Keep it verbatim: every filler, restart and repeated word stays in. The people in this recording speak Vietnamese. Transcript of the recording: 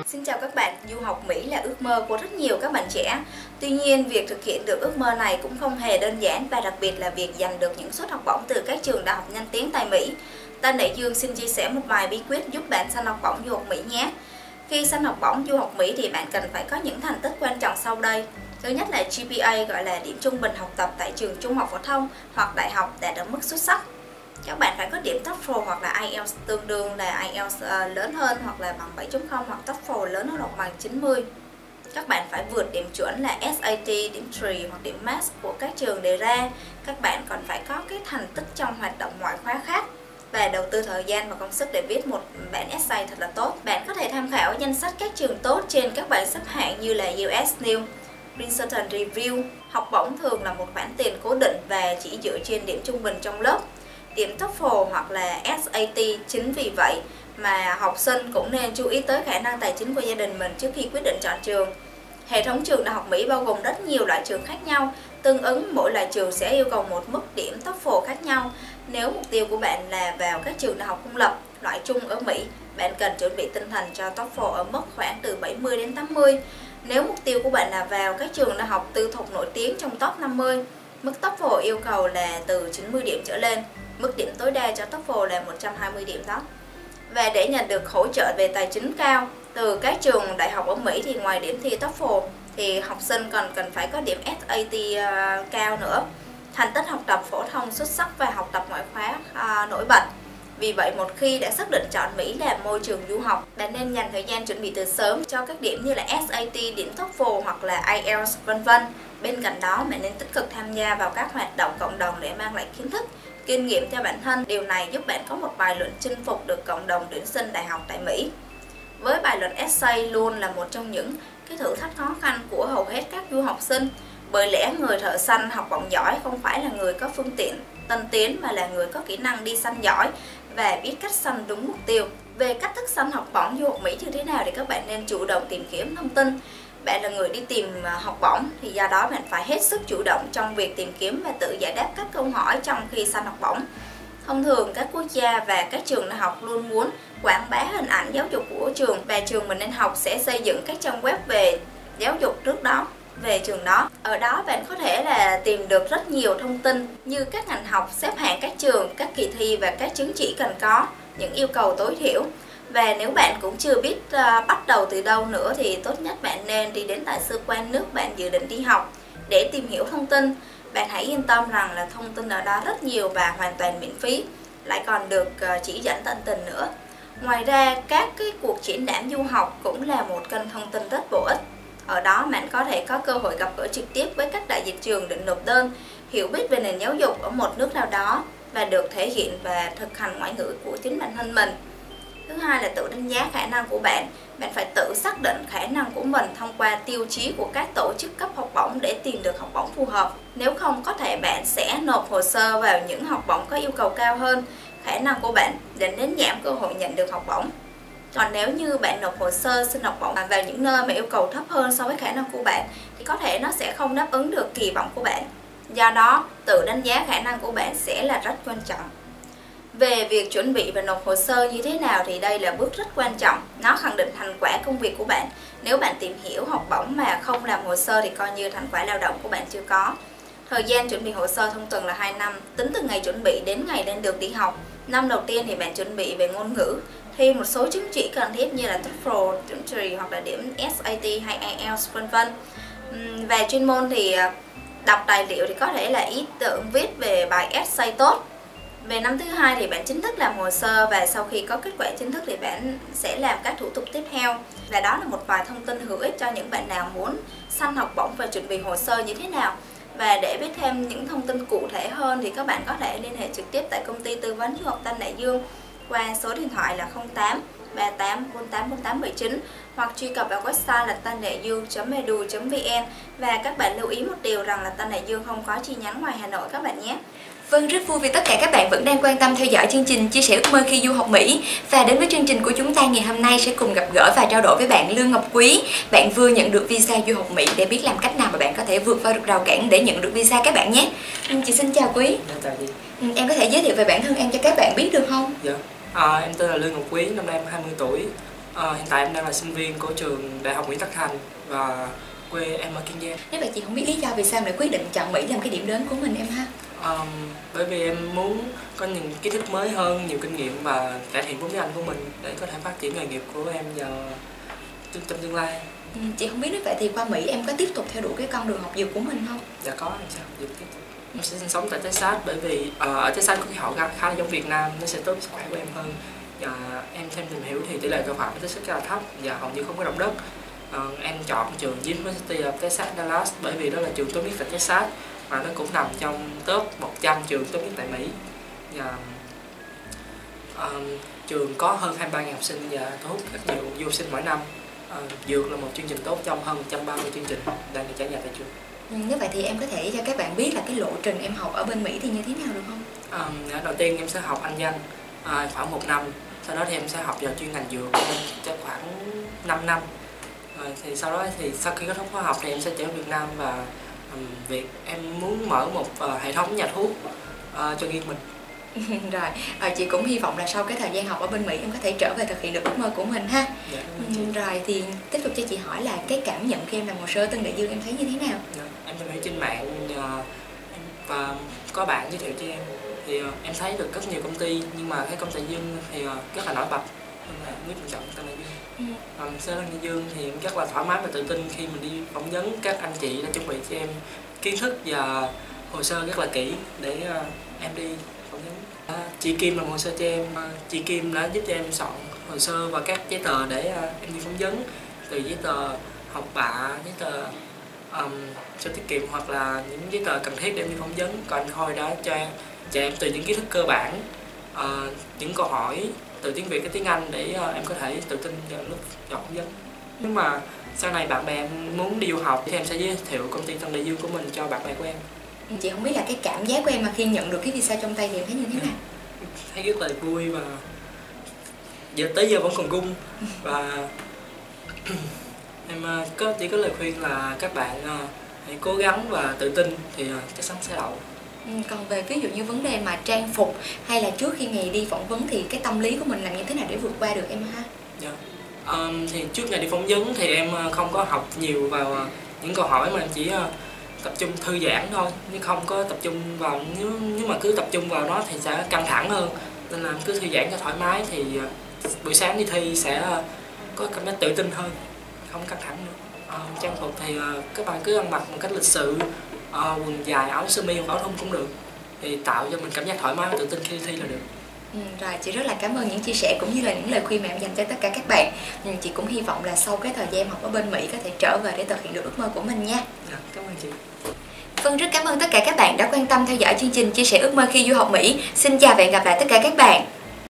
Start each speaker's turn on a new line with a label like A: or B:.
A: Xin chào các bạn, du học Mỹ là ước mơ của rất nhiều các bạn trẻ. Tuy nhiên, việc thực hiện được ước mơ này cũng không hề đơn giản, và đặc biệt là việc giành được những suất học bổng từ các trường đại học danh tiếng tại Mỹ. Tân Đại Dương xin chia sẻ một vài bí quyết giúp bạn săn học bổng du học Mỹ nhé. Khi săn học bổng du học Mỹ thì bạn cần phải có những thành tích quan trọng sau đây. Thứ nhất là G P A, gọi là điểm trung bình học tập tại trường trung học phổ thông hoặc đại học đạt ở mức xuất sắc. Các bạn phải có điểm TOEFL hoặc là I E L T S tương đương là I E L T S lớn hơn hoặc là bằng bảy chấm không, hoặc TOEFL lớn hơn hoặc bằng chín mươi. Các bạn phải vượt điểm chuẩn là S A T, điểm trì hoặc điểm math của các trường đề ra. Các bạn còn phải có cái thành tích trong hoạt động ngoại khóa khác và đầu tư thời gian và công sức để viết một bản essay thật là tốt. Bạn có thể tham khảo danh sách các trường tốt trên các bảng xếp hạng như là U S News, Princeton Review. Học bổng thường là một khoản tiền cố định và chỉ dựa trên điểm trung bình trong lớp, điểm TOEFL hoặc là S A T. Chính vì vậy mà học sinh cũng nên chú ý tới khả năng tài chính của gia đình mình trước khi quyết định chọn trường. Hệ thống trường đại học Mỹ bao gồm rất nhiều loại trường khác nhau, tương ứng mỗi loại trường sẽ yêu cầu một mức điểm TOEFL khác nhau. Nếu mục tiêu của bạn là vào các trường đại học công lập loại chung ở Mỹ, bạn cần chuẩn bị tinh thần cho TOEFL ở mức khoảng từ bảy mươi đến tám mươi. Nếu mục tiêu của bạn là vào các trường đại học tư thục nổi tiếng trong top năm mươi, mức TOEFL yêu cầu là từ chín mươi điểm trở lên. Mức điểm tối đa cho TOEFL là một trăm hai mươi điểm đó. Và để nhận được hỗ trợ về tài chính cao từ các trường đại học ở Mỹ thì ngoài điểm thi TOEFL thì học sinh còn cần phải có điểm S A T uh, cao nữa, thành tích học tập phổ thông xuất sắc và học tập ngoại khóa uh, nổi bật. Vì vậy một khi đã xác định chọn Mỹ là môi trường du học, bạn nên dành thời gian chuẩn bị từ sớm cho các điểm như là S A T, điểm TOEFL hoặc là I E L T S vân vân. Bên cạnh đó, bạn nên tích cực tham gia vào các hoạt động cộng đồng để mang lại kiến thức, kinh nghiệm cho bản thân. Điều này giúp bạn có một bài luận chinh phục được cộng đồng tuyển sinh đại học tại Mỹ. Với bài luận essay luôn là một trong những cái thử thách khó khăn của hầu hết các du học sinh. Bởi lẽ người thợ săn học bổng giỏi không phải là người có phương tiện tân tiến, mà là người có kỹ năng đi săn giỏi và biết cách săn đúng mục tiêu. Về cách thức săn học bổng du học Mỹ như thế nào thì các bạn nên chủ động tìm kiếm thông tin. Bạn là người đi tìm học bổng thì do đó bạn phải hết sức chủ động trong việc tìm kiếm và tự giải đáp các câu hỏi trong khi săn học bổng. Thông thường các quốc gia và các trường đại học luôn muốn quảng bá hình ảnh giáo dục của trường, và trường mình nên học sẽ xây dựng các trang web về giáo dục trước đó về trường đó. Ở đó bạn có thể là tìm được rất nhiều thông tin như các ngành học, xếp hạng các trường, các kỳ thi và các chứng chỉ cần có, những yêu cầu tối thiểu. Và nếu bạn cũng chưa biết uh, bắt đầu từ đâu nữa thì tốt nhất bạn nên đi đến đại sứ quán nước bạn dự định đi học để tìm hiểu thông tin. Bạn hãy yên tâm rằng là thông tin ở đó rất nhiều và hoàn toàn miễn phí, lại còn được uh, chỉ dẫn tận tình nữa. Ngoài ra, các cái cuộc triển lãm du học cũng là một kênh thông tin rất bổ ích. Ở đó bạn có thể có cơ hội gặp gỡ trực tiếp với các đại diện trường định nộp đơn, hiểu biết về nền giáo dục ở một nước nào đó và được thể hiện và thực hành ngoại ngữ của chính bản thân mình. Thứ hai là tự đánh giá khả năng của bạn. Bạn phải tự xác định khả năng của mình thông qua tiêu chí của các tổ chức cấp học bổng để tìm được học bổng phù hợp. Nếu không, có thể bạn sẽ nộp hồ sơ vào những học bổng có yêu cầu cao hơn khả năng của bạn, dẫn đến giảm cơ hội nhận được học bổng. Còn nếu như bạn nộp hồ sơ xin học bổng vào những nơi mà yêu cầu thấp hơn so với khả năng của bạn thì có thể nó sẽ không đáp ứng được kỳ vọng của bạn. Do đó, tự đánh giá khả năng của bạn sẽ là rất quan trọng. Về việc chuẩn bị và nộp hồ sơ như thế nào thì đây là bước rất quan trọng. Nó khẳng định thành quả công việc của bạn. Nếu bạn tìm hiểu học bổng mà không làm hồ sơ thì coi như thành quả lao động của bạn chưa có. Thời gian chuẩn bị hồ sơ thông thường là hai năm, tính từ ngày chuẩn bị đến ngày lên đường đi học. Năm đầu tiên thì bạn chuẩn bị về ngôn ngữ, thi một số chứng chỉ cần thiết như là TOEFL, điểm trì hoặc là điểm S A T hay I E L T S vân vân. Về chuyên môn thì đọc tài liệu thì có thể là ý tưởng viết về bài essay tốt. Về năm thứ hai thì bạn chính thức làm hồ sơ, và sau khi có kết quả chính thức thì bạn sẽ làm các thủ tục tiếp theo. Và đó là một vài thông tin hữu ích cho những bạn nào muốn săn học bổng và chuẩn bị hồ sơ như thế nào. Và để biết thêm những thông tin cụ thể hơn thì các bạn có thể liên hệ trực tiếp tại công ty tư vấn du học Tân Đại Dương qua số điện thoại là không tám ba tám bốn tám bốn tám bảy chín hoặc truy cập vào website là tân đại dương chấm e d u chấm v n. Và các bạn lưu ý một điều rằng là Tân Đại Dương không có chi nhánh ngoài Hà Nội các bạn nhé.
B: Vâng, rất vui vì tất cả các bạn vẫn đang quan tâm theo dõi chương trình Chia sẻ ước mơ khi du học Mỹ. Và đến với chương trình của chúng ta ngày hôm nay sẽ cùng gặp gỡ và trao đổi với bạn Lương Ngọc Quý. Bạn vừa nhận được visa du học Mỹ, để biết làm cách nào mà bạn có thể vượt qua được rào cản để nhận được visa các bạn nhé. Chị xin chào Quý.
C: Chào chị.
B: Em có thể giới thiệu về bản thân em cho các bạn biết được không?
C: Dạ. À, em tên là Lương Ngọc Quý, năm nay em hai mươi tuổi. À, hiện tại em đang là sinh viên của trường Đại học Nguyễn Tất Thành và quê em ở Kiên Giang.
B: Nếu vậy chị không biết lý do vì sao lại quyết định chọn Mỹ làm cái điểm đến của mình em ha?
C: Um, bởi vì em muốn có những kiến thức mới hơn, nhiều kinh nghiệm và cải thiện vốn tiếng Anh của mình để có thể phát triển nghề nghiệp của em vào trong tương lai.
B: Ừ, chị không biết nếu vậy thì qua Mỹ em có tiếp tục theo đuổi cái con đường học dược của mình không?
C: Dạ có, em sẽ học dược tiếp tục. Em sẽ sinh sống tại Texas bởi vì uh, ở Texas có khí hậu khá, khá giống Việt Nam, nó sẽ tốt sức khỏe của em hơn. Và em thêm tìm hiểu thì tỷ lệ tội phạm ở Texas rất là thấp và hầu như không có động đất. Uh, em chọn trường University of Texas Dallas bởi vì đó là trường tốt nhất tại Texas và nó cũng nằm trong top một trăm trường tốt nhất tại Mỹ. Và uh, trường có hơn hai mươi ba nghìn học sinh và thu hút rất nhiều du học sinh mỗi năm. Uh, dược là một chương trình tốt trong hơn một trăm ba mươi chương trình đang được trải nghiệm tại trường.
B: Ừ, nếu vậy thì em có thể cho các bạn biết là cái lộ trình em học ở bên Mỹ thì như thế nào được không?
C: Um, đầu tiên em sẽ học Anh văn uh, khoảng một năm, sau đó thì em sẽ học vào chuyên ngành dược cho khoảng năm năm. Rồi thì sau đó thì sau khi kết thúc khóa học thì em sẽ trở về Việt Nam và um, việc em muốn mở một uh, hệ thống nhà thuốc uh, cho riêng mình.
B: Rồi, à, chị cũng hy vọng là sau cái thời gian học ở bên Mỹ em có thể trở về thực hiện được ước mơ của mình ha.
C: Dạ,
B: ừ, rồi thì tiếp tục cho chị hỏi là cái cảm nhận khi em làm hồ sơ Tân Đại Dương em thấy như thế nào?
C: Dạ, em tìm hiểu trên mạng uh, và có bạn giới thiệu cho em thì uh, em thấy được rất nhiều công ty nhưng mà cái công ty Dương thì uh, rất là nổi bật nên là quyết định chọn Tân Đại Dương. Ừ. Um, Tân Đại Dương thì em rất là thoải mái và tự tin khi mình đi phỏng vấn, các anh chị đã chuẩn bị cho em kiến thức và hồ sơ rất là kỹ để uh, em đi phỏng vấn. À, chị Kim làm hồ sơ cho em, chị Kim đã giúp cho em soạn hồ sơ và các giấy tờ để uh, em đi phỏng vấn, từ giấy tờ học bạ, giấy tờ um, sổ tiết kiệm hoặc là những giấy tờ cần thiết để em đi phỏng vấn. Còn anh Khôi đã cho em, cho em từ những kiến thức cơ bản, uh, những câu hỏi từ tiếng Việt đến tiếng Anh để uh, em có thể tự tin vào lúc vào phỏng vấn. Nếu mà sau này bạn bè em muốn đi du học thì em sẽ giới thiệu công ty Tân Đại Dương của mình cho bạn bè của em.
B: Chị không biết là cái cảm giác của em mà khi nhận được cái visa trong tay thì em thấy như thế nào?
C: Thấy rất là vui và giờ tới giờ vẫn còn run và em có chỉ có lời khuyên là các bạn hãy cố gắng và tự tin thì chắc chắn sẽ đậu.
B: Ừ, còn về ví dụ như vấn đề mà trang phục hay là trước khi ngày đi phỏng vấn thì cái tâm lý của mình làm như thế nào để vượt qua được em ha?
C: Dạ. Um, thì trước ngày đi phỏng vấn thì em không có học nhiều vào những câu hỏi mà em chỉ tập trung thư giãn thôi, nhưng không có tập trung vào, nếu nếu mà cứ tập trung vào nó thì sẽ căng thẳng hơn, nên là cứ thư giãn cho thoải mái thì buổi sáng đi thi sẽ có cảm giác tự tin hơn, không căng thẳng nữa. À, trang phục thì các bạn cứ ăn mặc một cách lịch sự, à, quần dài, áo sơ mi hoặc áo thun cũng được, thì tạo cho mình cảm giác thoải mái và tự tin khi thi là được.
B: Ừ, rồi chị rất là cảm ơn những chia sẻ cũng như là những lời khuyên mà em dành cho tất cả các bạn. Ừ, chị cũng hy vọng là sau cái thời gian học ở bên Mỹ có thể trở về để thực hiện được ước mơ của mình nha.
C: Dạ, cảm ơn chị.
B: Vâng, rất cảm ơn tất cả các bạn đã quan tâm theo dõi chương trình chia sẻ ước mơ khi du học Mỹ. Xin chào và hẹn gặp lại tất cả các bạn.